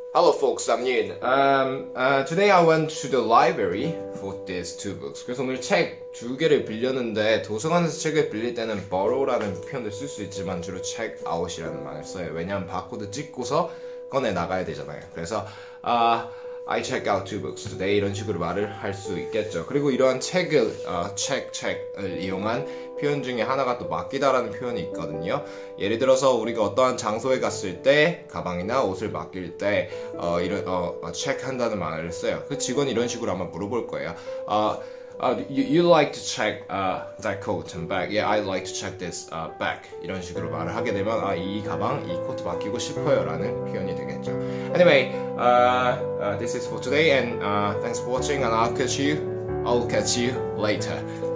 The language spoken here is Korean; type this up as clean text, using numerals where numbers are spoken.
Hello folks, I'm Yin. Today I went to the library for these two books. 그래서 오늘 책 두 개를 빌렸는데 도서관에서 책을 빌릴 때는 borrow라는 표현을 쓸 수 있지만 주로 check out이라는 말을 써요. 왜냐하면 바코드 찍고서 꺼내 나가야 되잖아요. 그래서 I check out two books today 이런 식으로 말을 할 수 있겠죠. 그리고 이러한 책을 책을 이용한 표현 중에 하나가 또 맡기다라는 표현이 있거든요. 예를 들어서 우리가 어떠한 장소에 갔을 때 가방이나 옷을 맡길 때 체크한다는 말을 써요. 그 직원이 이런 식으로 아마 물어볼 거예요. You like to check that coat and bag? Yeah, I'd like to check this bag. 이런 식으로 말을 하게 되면 이 가방, 이 코트 맡기고 싶어요라는 표현이 되겠죠. Anyway, this is for today, and thanks for watching, and I'll catch you later.